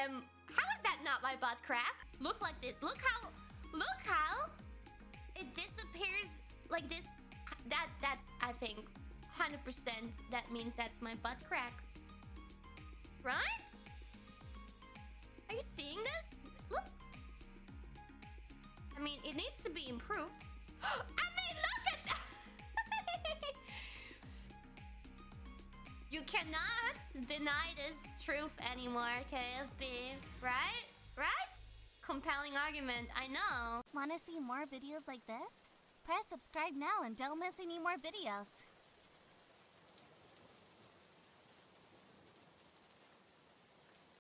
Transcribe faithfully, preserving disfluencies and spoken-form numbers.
Um, how is that not my butt crack? Look like this. Look how... Look how... It disappears like this. That, that's, I think, one hundred percent that means that's my butt crack. Right? Are you seeing this? Look. I mean, it needs to be improved. I mean, look at that! You cannot deny this truth anymore, K F B. Right? Right? Compelling argument, I know. Want to see more videos like this? Press subscribe now and don't miss any more videos.